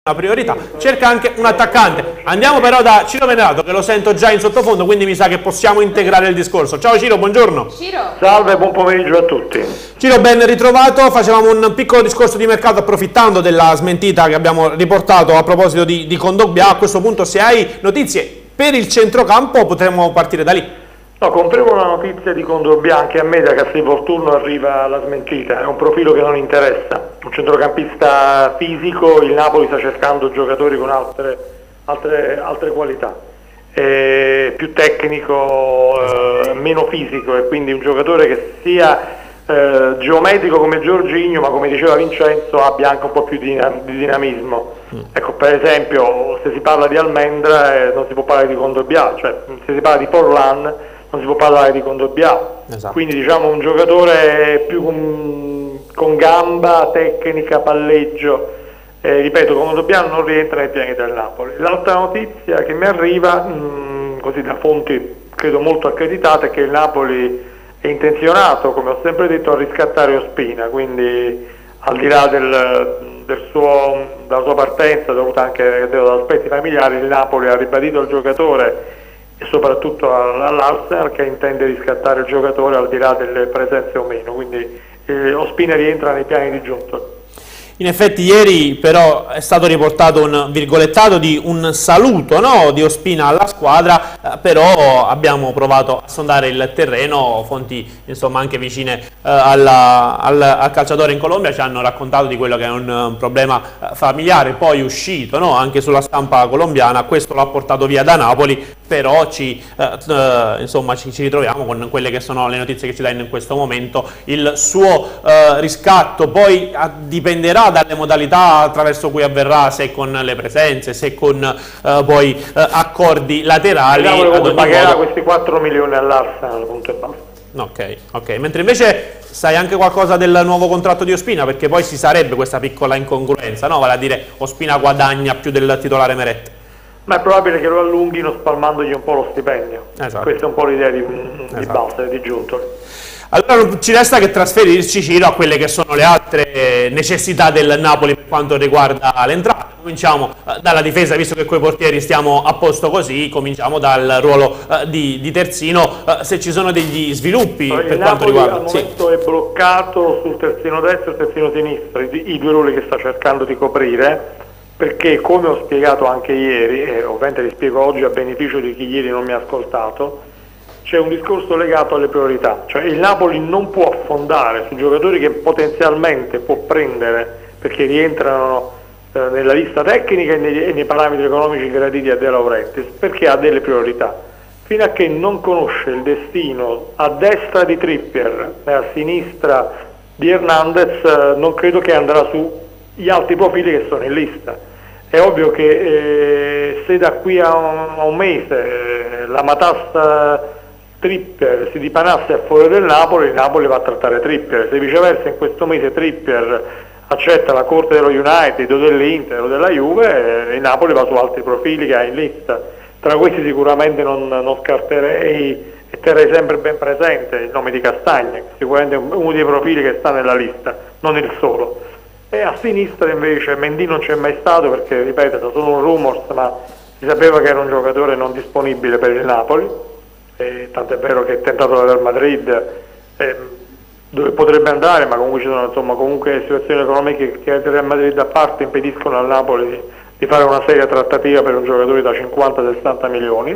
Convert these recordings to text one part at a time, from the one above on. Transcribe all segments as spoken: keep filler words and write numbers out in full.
una priorità, cerca anche un attaccante. Andiamo però da Ciro Venerato, che lo sento già in sottofondo, quindi mi sa che possiamo integrare il discorso. Ciao Ciro, buongiorno. Ciro. Salve, buon pomeriggio a tutti. Ciro, ben ritrovato. Facevamo un piccolo discorso di mercato approfittando della smentita che abbiamo riportato a proposito di, di Kondogbia. A questo punto, se hai notizie per il centrocampo, potremmo partire da lì. No, confermo la notizia di Kondogbia, anche a me da Castelvolturno arriva la smentita, è un profilo che non interessa, un centrocampista fisico, il Napoli sta cercando giocatori con altre, altre, altre qualità, è più tecnico, eh, meno fisico, e quindi un giocatore che sia eh, geometrico come Jorginho, ma come diceva Vincenzo abbia anche un po' più di, di dinamismo. Mm. Ecco, per esempio, se si parla di Almendra eh, non si può parlare di Kondogbia, cioè se si parla di Forlan non si può parlare di Kondogbia, esatto. Quindi diciamo un giocatore più con, con gamba, tecnica, palleggio, eh, ripeto, Kondogbia non rientra nei piani del Napoli. L'altra notizia che mi arriva, mh, così da fonti credo molto accreditate, è che il Napoli è intenzionato, come ho sempre detto, a riscattare Ospina, quindi al di là del, del suo, della sua partenza dovuta anche da aspetti familiari, il Napoli ha ribadito al giocatore e soprattutto all'Arsenal che intende riscattare il giocatore al di là delle presenze o meno, quindi eh, Ospina rientra nei piani di Giuntoli. In effetti ieri però è stato riportato un virgolettato di un saluto, no, di Ospina alla squadra, eh, però abbiamo provato a sondare il terreno, fonti insomma anche vicine eh, alla, al, al calciatore in Colombia ci hanno raccontato di quello che è un, un problema eh, familiare, poi uscito, no, anche sulla stampa colombiana, questo l'ha portato via da Napoli, però ci, eh, eh, insomma, ci, ci ritroviamo con quelle che sono le notizie che ci dà in questo momento, il suo eh, riscatto poi a, dipenderà dalle modalità attraverso cui avverrà, se con le presenze, se con eh, poi eh, accordi laterali. Napoli pagherà modo... questi quattro milioni all'Arsenal, punto e basta. Ok, ok, mentre invece sai anche qualcosa del nuovo contratto di Ospina, perché poi ci sarebbe questa piccola incongruenza, no? Vale a dire Ospina guadagna più del titolare Meret. Ma è probabile che lo allunghino spalmandogli un po' lo stipendio. Esatto. Questa è un po' l'idea di, di esatto. base, di Giuntoli. Allora non ci resta che trasferirci, Ciro, a quelle che sono le altre necessità del Napoli per quanto riguarda l'entrata. Cominciamo dalla difesa, visto che coi portieri stiamo a posto così, cominciamo dal ruolo uh, di, di terzino, uh, se ci sono degli sviluppi allora, per quanto Napoli riguarda... al momento sì. è bloccato sul terzino destro e terzino sinistro, i, i due ruoli che sta cercando di coprire, perché come ho spiegato anche ieri, e ovviamente li spiego oggi a beneficio di chi ieri non mi ha ascoltato, c'è un discorso legato alle priorità, cioè il Napoli non può affondare su giocatori che potenzialmente può prendere perché rientrano eh, nella lista tecnica e nei, e nei parametri economici graditi a De Laurentiis, perché ha delle priorità. Fino a che non conosce il destino a destra di Trippier e a sinistra di Hernandez, eh, non credo che andrà su gli altri profili che sono in lista. È ovvio che eh, se da qui a un, a un mese eh, la matassa Trippier si dipanasse a fuori del Napoli, il Napoli va a trattare Trippier. Se viceversa in questo mese Trippier accetta la corte dello United o dell'Inter o della Juve, eh, il Napoli va su altri profili che ha in lista. Tra questi sicuramente non, non scarterei e terrei sempre ben presente il nome di Castagna, che sicuramente è uno dei profili che sta nella lista, non il solo. E a sinistra invece Mendy non c'è mai stato perché, ripeto, sono un rumors, ma si sapeva che era un giocatore non disponibile per il Napoli, e tanto è vero che è tentato dal Real Madrid, eh, dove potrebbe andare, ma comunque ci sono insomma, comunque situazioni economiche che il Real Madrid a parte impediscono al Napoli di, di fare una seria trattativa per un giocatore da cinquanta sessanta milioni.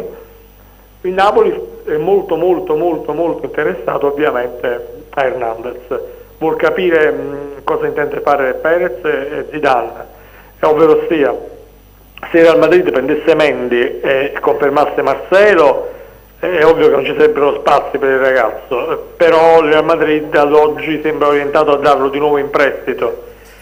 Il Napoli è molto molto molto molto interessato ovviamente a Hernandez. Vuol capire mh, cosa intende fare Perez e Zidane, è ovvero sia, se il Real Madrid prendesse Mendy e confermasse Marcelo, è ovvio che non ci sarebbero spazi per il ragazzo, però il Real Madrid ad oggi sembra orientato a darlo di nuovo in prestito,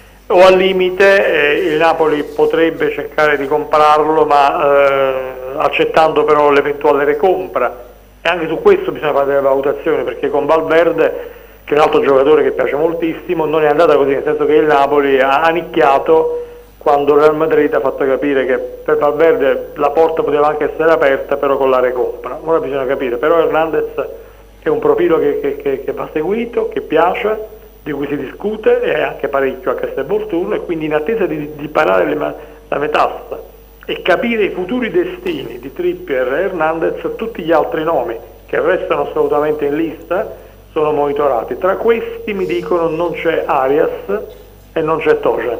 o al limite eh, il Napoli potrebbe cercare di comprarlo, ma eh, accettando però l'eventuale recompra, e anche su questo bisogna fare delle valutazioni, perché con Valverde, che è un altro giocatore che piace moltissimo, non è andata così, nel senso che il Napoli ha nicchiato quando il Real Madrid ha fatto capire che per Valverde la porta poteva anche essere aperta, però con la recompra. Ora bisogna capire, però Hernandez è un profilo che, che, che, che va seguito, che piace, di cui si discute e anche parecchio a Castelvolturno, e quindi in attesa di, di parare le, la metasta, e capire i futuri destini di Trippier e Hernandez. Tutti gli altri nomi che restano assolutamente in lista sono monitorati. Tra questi mi dicono non c'è Arias e non c'è Tojan.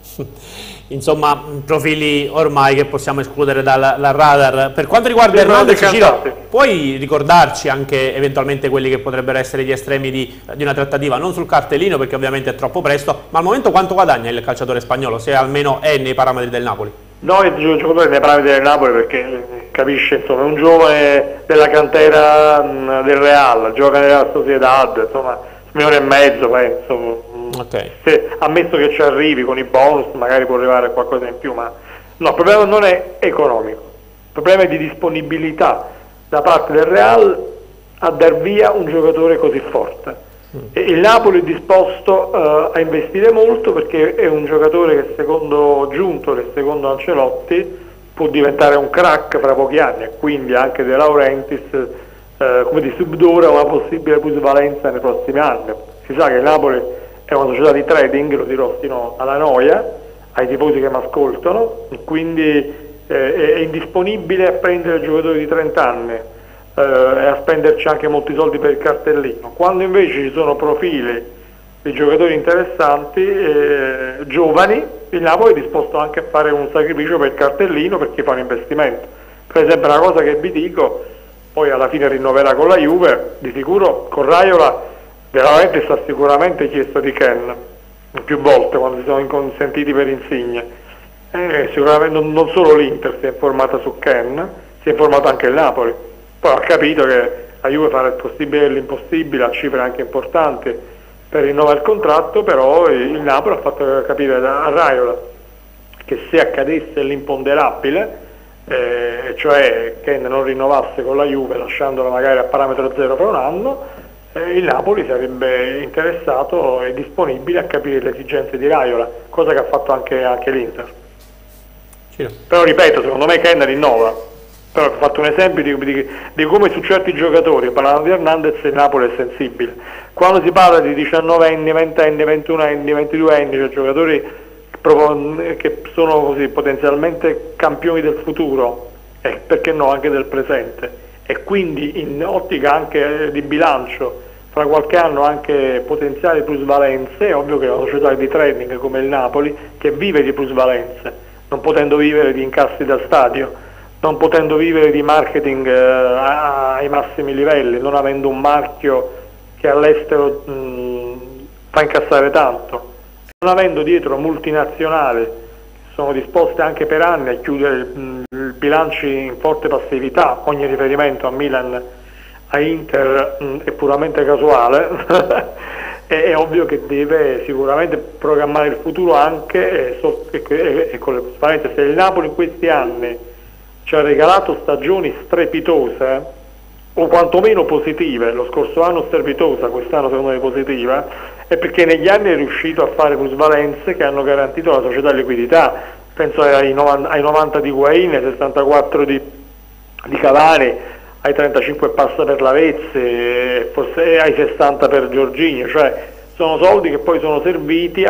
Insomma, profili ormai che possiamo escludere dal, dal radar. Per quanto riguarda Hernandez, Ciro, puoi ricordarci anche eventualmente quelli che potrebbero essere gli estremi di, di una trattativa, non sul cartellino perché ovviamente è troppo presto, ma al momento quanto guadagna il calciatore spagnolo, se almeno è nei parametri del Napoli? No, è un giocatore nei parametri del Napoli perché capisce, insomma, è un giovane della cantera mh, del Real, gioca nella Sociedad, insomma, un milione e mezzo penso. Okay. Se, ammesso che ci arrivi con i bonus magari può arrivare a qualcosa in più, ma no, il problema non è economico, il problema è di disponibilità da parte del Real a dar via un giocatore così forte. mm. E il Napoli è disposto uh, a investire molto perché è un giocatore che secondo Giuntoli e secondo Ancelotti può diventare un crack fra pochi anni, e quindi anche De Laurentiis uh, come di subdora una possibile plusvalenza nei prossimi anni. Si sa che il Napoli è una società di trading, lo dirò fino alla noia, ai tifosi che mi ascoltano, quindi eh, è indisponibile a prendere giocatori di trenta anni eh, e a spenderci anche molti soldi per il cartellino. Quando invece ci sono profili di giocatori interessanti, eh, giovani, il Napoli è disposto anche a fare un sacrificio per il cartellino perché fa un investimento. Per esempio una cosa che vi dico, poi alla fine rinnoverà con la Juve, di sicuro con Raiola veramente sta sicuramente chiesto di Ken più volte quando si sono inconsentiti per Insigne. Eh, sicuramente non, non solo l'Inter si è informata su Ken, si è informato anche il Napoli, poi ha capito che la Juve farà il possibile e l'impossibile a cifre anche importanti per rinnovare il contratto, però il Napoli ha fatto capire a Raiola che se accadesse l'imponderabile, eh, cioè Ken non rinnovasse con la Juve lasciandola magari a parametro zero per un anno, Eh, il Napoli sarebbe interessato e disponibile a capire le esigenze di Raiola, cosa che ha fatto anche, anche l'Inter. Però ripeto, secondo me Ken rinnova, però ho fatto un esempio di, di, di come su certi giocatori, parlando di Hernandez, il Napoli è sensibile. Quando si parla di diciannovenni, ventenni, ventunenni, ventiduenni, cioè giocatori che sono così potenzialmente campioni del futuro e perché no anche del presente, e quindi in ottica anche di bilancio fra qualche anno anche potenziali plusvalenze, è ovvio che una società di trading come il Napoli, che vive di plusvalenze, non potendo vivere di incassi da stadio, non potendo vivere di marketing eh, ai massimi livelli, non avendo un marchio che all'estero fa incassare tanto, non avendo dietro multinazionali che sono disposte anche per anni a chiudere il, il bilanci in forte passività. Ogni riferimento a Milan, a Inter mh, è puramente casuale. è, è ovvio che deve sicuramente programmare il futuro anche e, so, e, e, e con le trasparenze. Se il Napoli in questi anni ci ha regalato stagioni strepitose o quantomeno positive, lo scorso anno strepitosa, quest'anno secondo me positiva, è perché negli anni è riuscito a fare plusvalenze che hanno garantito alla società liquidità. Penso ai novanta, ai novanta di Higuain, ai sessantaquattro di, di Cavani, ai trentacinque passa per Lavezzi, forse ai sessanta per Jorginho, cioè sono soldi che poi sono serviti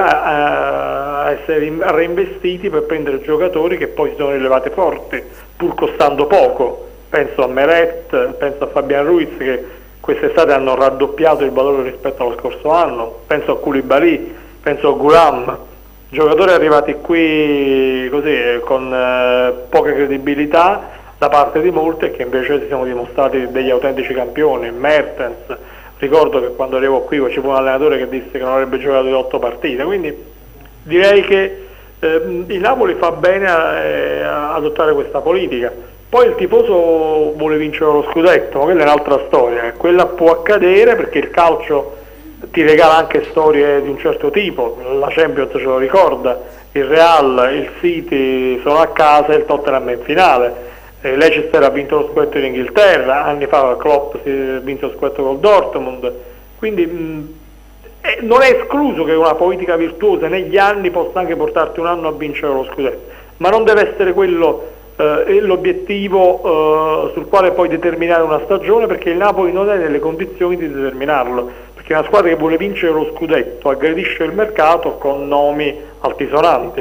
a, a essere reinvestiti per prendere giocatori che poi si sono rilevati forti, pur costando poco. Penso a Meret, penso a Fabian Ruiz che quest'estate hanno raddoppiato il valore rispetto allo scorso anno, penso a Koulibaly, penso a Gulam, giocatori arrivati qui così con eh, poca credibilità da parte di molti e che invece si sono dimostrati degli autentici campioni. Mertens, ricordo che quando arrivo qui ci fu un allenatore che disse che non avrebbe giocato di otto partite, quindi direi che eh, il Napoli fa bene a, eh, a adottare questa politica. Poi il tifoso vuole vincere lo scudetto, ma quella è un'altra storia, quella può accadere perché il calcio ti regala anche storie di un certo tipo, la Champions ce lo ricorda, il Real, il City sono a casa e il Tottenham è in finale, eh, Leicester ha vinto lo scudetto in Inghilterra, anni fa Klopp si è vinto lo scudetto col Dortmund, quindi mh, eh, non è escluso che una politica virtuosa negli anni possa anche portarti un anno a vincere lo scudetto, ma non deve essere quello eh, l'obiettivo eh, sul quale poi determinare una stagione, perché il Napoli non è nelle condizioni di determinarlo, perché una squadra che vuole vincere lo scudetto aggredisce il mercato con nomi altisonanti.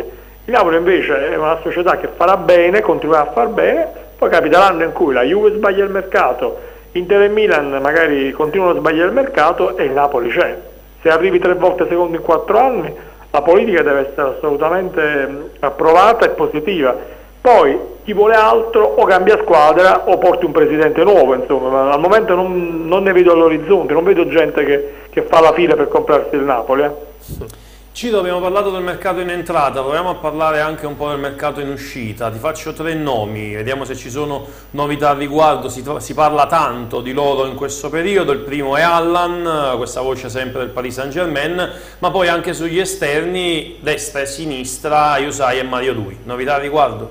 Il Napoli invece è una società che farà bene, continuerà a far bene, poi capita l'anno in cui la Juve sbaglia il mercato, Inter e Milan magari continuano a sbagliare il mercato e il Napoli c'è. Se arrivi tre volte secondo in quattro anni, la politica deve essere assolutamente approvata e positiva. Poi chi vuole altro o cambia squadra o porti un presidente nuovo, insomma, ma al momento non, non ne vedo all'orizzonte, non vedo gente che, che fa la fila per comprarsi il Napoli. Eh. Ciro, abbiamo parlato del mercato in entrata, proviamo a parlare anche un po' del mercato in uscita. Ti faccio tre nomi, vediamo se ci sono novità al riguardo. Si, si parla tanto di loro in questo periodo. Il primo è Allan, questa voce sempre del Paris Saint-Germain, ma poi anche sugli esterni, destra e sinistra, Yusai e Mario Rui. Novità al riguardo?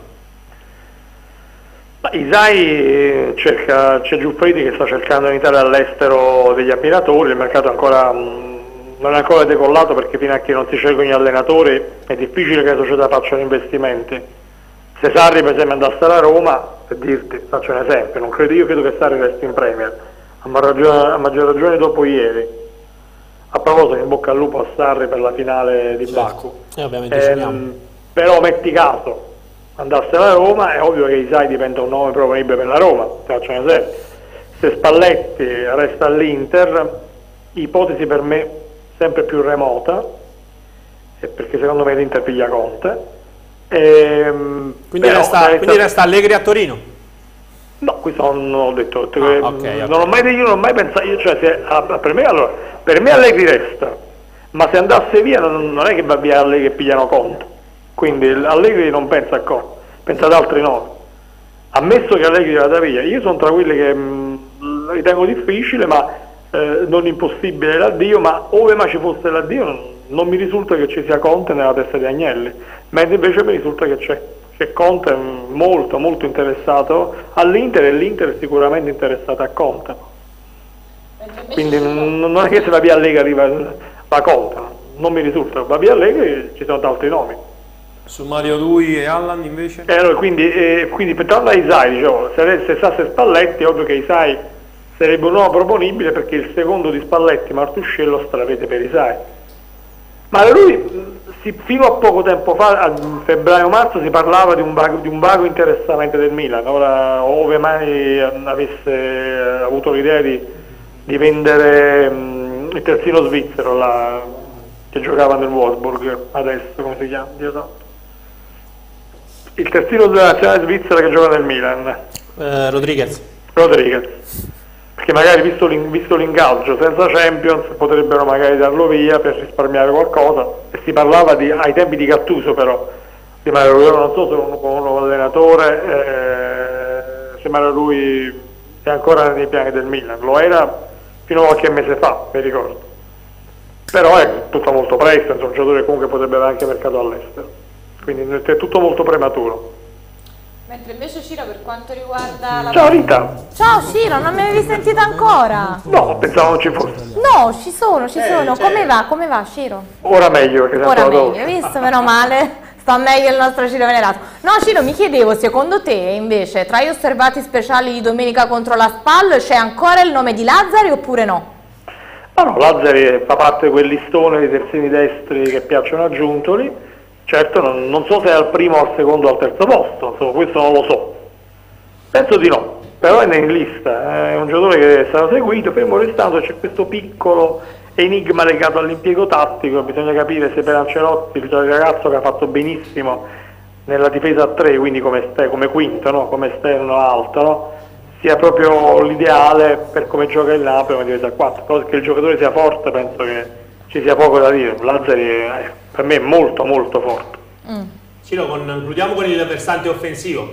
Isai cerca, c'è Giuffridi che sta cercando in Italia e all'estero degli ammiratori, il mercato ancora non è ancora decollato perché fino a che non si scelgono gli allenatori è difficile che le società facciano investimenti. Se Sarri per esempio andasse alla Roma, per dirti, faccio un esempio, non credo, io credo che Sarri resti in Premier, a maggior ragione, a maggior ragione dopo ieri. A proposito, in bocca al lupo a Sarri per la finale di Baku. E ovviamente ehm, però metti caso andasse alla Roma, è ovvio che Isai diventa un nome proponibile per la Roma, faccio un esempio. Se Spalletti resta all'Inter, ipotesi per me sempre più remota, perché secondo me l'Inter piglia Conte. Ehm, quindi, però, resta, resta... quindi resta Allegri a Torino? No, questo non ho detto, ah, okay, okay. Non ho mai, io non ho mai pensato, io, cioè, se, a, per, me, allora, per me Allegri resta, ma se andasse via non, non è che va via Allegri che pigliano Conte, quindi Allegri non pensa a Conte, pensa ad altri nomi. Ammesso che Allegri vada via, io sono tra quelli che mh, ritengo difficile, ma Eh, non impossibile l'addio, ma ove mai ci fosse l'addio non, non mi risulta che ci sia Conte nella testa di Agnelli, mentre invece mi risulta che c'è che Conte è molto molto interessato all'Inter e l'Inter è sicuramente interessata a Conte, quindi non, non è che se va via Allegri arriva va Conte, non mi risulta, va via Allegri ci sono altri nomi. Su Mario Rui e Allan invece? Eh, allora, quindi, eh, quindi per tornare a Isai, dicevo, se, se stasse Spalletti è ovvio che Isai sarebbe un uomo proponibile perché il secondo di Spalletti, Martuscello, stravede per Isai. Ma lui, si, fino a poco tempo fa, a febbraio-marzo, si parlava di un, vago, di un vago interessamento del Milan. Ora, ove mai avesse avuto l'idea di, di vendere um, il terzino svizzero là, che giocava nel Wolfsburg, adesso come si chiama? Dio santo. Il terzino della nazionale svizzera che gioca nel Milan. Eh, Rodriguez. Rodriguez. Perché magari visto, visto l'ingaggio senza Champions potrebbero magari darlo via per risparmiare qualcosa, e si parlava di, ai tempi di Gattuso però, di Mario Rui, non so se uno con un nuovo allenatore, eh, se Mario Rui è ancora nei piani del Milan, lo era fino a qualche mese fa, mi ricordo, però è tutto molto presto, è un giocatore comunque potrebbe avere anche mercato all'estero, quindi è tutto molto prematuro. Mentre invece Ciro per quanto riguarda la... Ciao Rita! Ciao Ciro, non mi avevi sentita ancora? No, pensavo non ci fosse. No, ci sono, ci eh, sono. cioè... Come va? Come va Ciro? Ora meglio, perché Ora meglio, hai visto? Meno male, sta meglio il nostro Ciro Venerato. No Ciro, mi chiedevo, secondo te invece tra gli osservati speciali di domenica contro la Spal c'è ancora il nome di Lazzari oppure no? No, no, Lazzari fa parte di quel listone di terzini destri che piacciono a Giuntoli. Certo, non, non so se è al primo, al secondo o al terzo posto, insomma, questo non lo so. Penso di no, però è in lista, è un giocatore che è stato seguito, fermo restando c'è questo piccolo enigma legato all'impiego tattico, bisogna capire se per Ancelotti, il ragazzo che ha fatto benissimo nella difesa a tre, quindi come, ste, come quinto, no? Come esterno alto, no? Sia proprio l'ideale per come gioca il Napoli come difesa a quattro, però che il giocatore sia forte penso che ci sia poco da dire. Lazzari è, per me è molto molto forte. Mm. Ciro, concludiamo con il versante offensivo.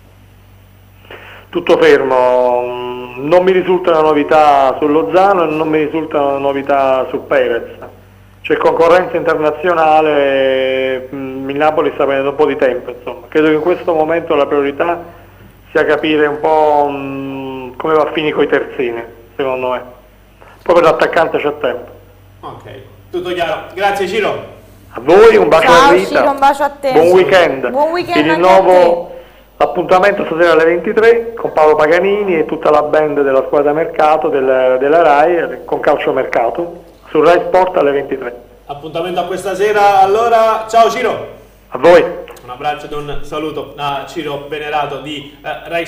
Tutto fermo, non mi risultano novità su Lozano e non mi risultano novità su Perez. C'è concorrenza internazionale, il Napoli sta prendendo un po' di tempo, insomma. Credo che in questo momento la priorità sia capire un po' mh, come va a finire con i terzini, secondo me. Poi per l'attaccante c'è tempo. Ok, tutto chiaro. Grazie Ciro. A voi un bacio Ciao, a Rita. Ciro, un bacio a te. Buon weekend. Buon weekend. Vi rinnovo appuntamento stasera alle ventitré con Paolo Paganini e tutta la band della squadra mercato del, della Rai con Calcio Mercato su Rai Sport alle ventitré. Appuntamento a questa sera, allora ciao Ciro. A voi. Un abbraccio ed un saluto a Ciro Venerato di eh, Rai